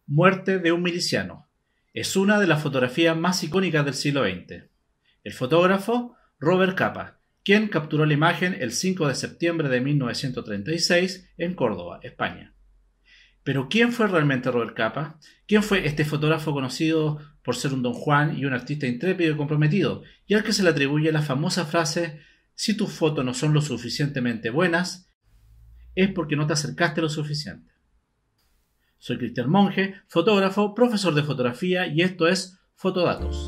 Muerte de un miliciano. Es una de las fotografías más icónicas del siglo XX. El fotógrafo Robert Capa, quien capturó la imagen el 5 de septiembre de 1936 en Córdoba, España. Pero ¿quién fue realmente Robert Capa? ¿Quién fue este fotógrafo conocido por ser un don Juan y un artista intrépido y comprometido, y al que se le atribuye la famosa frase: si tus fotos no son lo suficientemente buenas, es porque no te acercaste lo suficiente? Soy Cristian Monge, fotógrafo, profesor de fotografía, y esto es Fotodatos.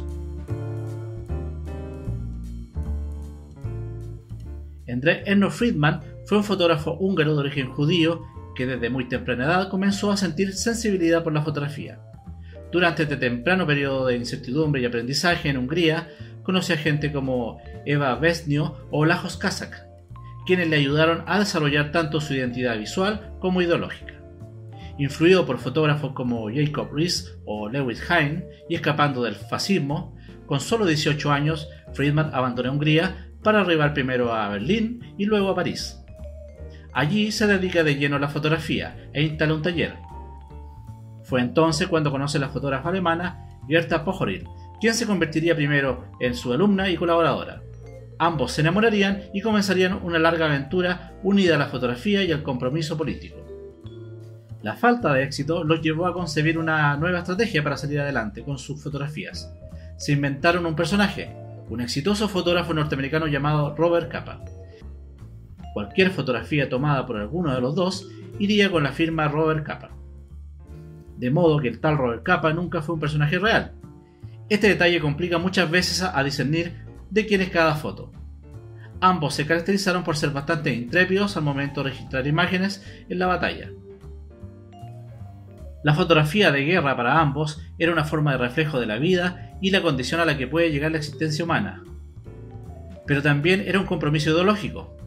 Endre Erno Friedman fue un fotógrafo húngaro de origen judío que desde muy temprana edad comenzó a sentir sensibilidad por la fotografía. Durante este temprano periodo de incertidumbre y aprendizaje en Hungría, conoció a gente como Eva Vesnio o Lajos Kazak, quienes le ayudaron a desarrollar tanto su identidad visual como ideológica. Influido por fotógrafos como Jacob Riis o Lewis Hine y escapando del fascismo, con solo 18 años, Friedman abandonó Hungría para arribar primero a Berlín y luego a París. Allí se dedica de lleno a la fotografía e instala un taller. Fue entonces cuando conoce a la fotógrafa alemana Gerta Pochoril, quien se convertiría primero en su alumna y colaboradora. Ambos se enamorarían y comenzarían una larga aventura unida a la fotografía y al compromiso político. La falta de éxito los llevó a concebir una nueva estrategia para salir adelante con sus fotografías. Se inventaron un personaje, un exitoso fotógrafo norteamericano llamado Robert Capa. Cualquier fotografía tomada por alguno de los dos iría con la firma Robert Capa. De modo que el tal Robert Capa nunca fue un personaje real. Este detalle complica muchas veces a discernir de quién es cada foto. Ambos se caracterizaron por ser bastante intrépidos al momento de registrar imágenes en la batalla. La fotografía de guerra para ambos era una forma de reflejo de la vida y la condición a la que puede llegar la existencia humana. Pero también era un compromiso ideológico.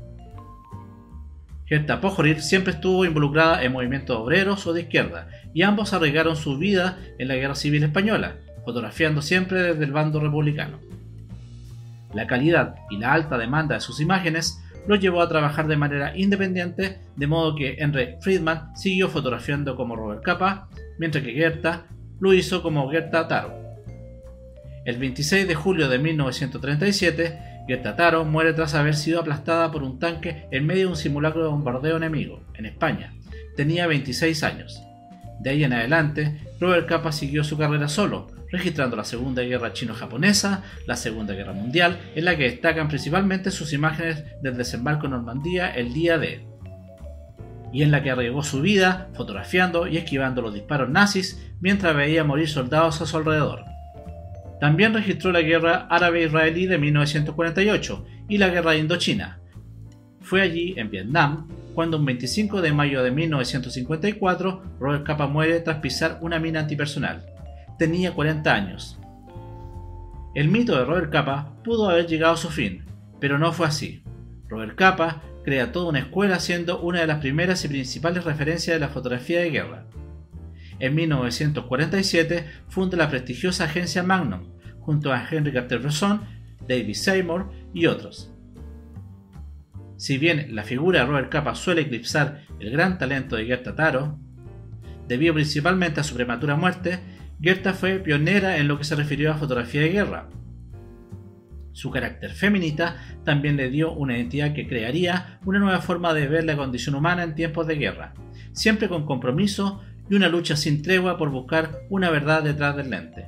Gerta Pochoril siempre estuvo involucrada en movimientos obreros o de izquierda, y ambos arriesgaron su vida en la Guerra Civil Española, fotografiando siempre desde el bando republicano. La calidad y la alta demanda de sus imágenes los llevó a trabajar de manera independiente, de modo que Endre Friedman siguió fotografiando como Robert Capa, mientras que Gerta lo hizo como Gerta Taro. El 26 de julio de 1937, Gerta Taro muere tras haber sido aplastada por un tanque en medio de un simulacro de bombardeo enemigo, en España. Tenía 26 años. De ahí en adelante, Robert Capa siguió su carrera solo, registrando la Segunda Guerra Chino-Japonesa, la Segunda Guerra Mundial, en la que destacan principalmente sus imágenes del desembarco en Normandía el día D, y en la que arriesgó su vida fotografiando y esquivando los disparos nazis mientras veía morir soldados a su alrededor. También registró la Guerra Árabe-Israelí de 1948 y la Guerra de Indochina. Fue allí, en Vietnam, cuando un 25 de mayo de 1954 Robert Capa muere tras pisar una mina antipersonal. Tenía 40 años. El mito de Robert Capa pudo haber llegado a su fin, pero no fue así. Robert Capa crea toda una escuela siendo una de las primeras y principales referencias de la fotografía de guerra. En 1947 funda la prestigiosa agencia Magnum, junto a Henry Cartier-Bresson, David Seymour y otros. Si bien la figura de Robert Capa suele eclipsar el gran talento de Gerta Taro, debido principalmente a su prematura muerte, Gerta fue pionera en lo que se refirió a fotografía de guerra. Su carácter feminista también le dio una identidad que crearía una nueva forma de ver la condición humana en tiempos de guerra, siempre con compromiso y una lucha sin tregua por buscar una verdad detrás del lente.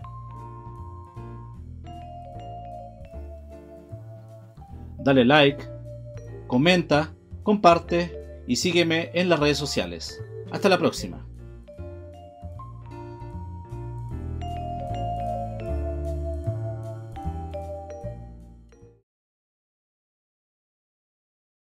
Dale like, comenta, comparte y sígueme en las redes sociales. Hasta la próxima.